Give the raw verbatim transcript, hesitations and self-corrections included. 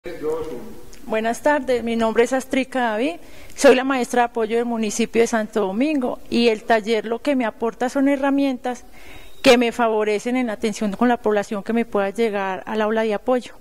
Buenas tardes, mi nombre es Astrica David, soy la maestra de apoyo del municipio de Santo Domingo y el taller lo que me aporta son herramientas que me favorecen en la atención con la población que me pueda llegar al aula de apoyo.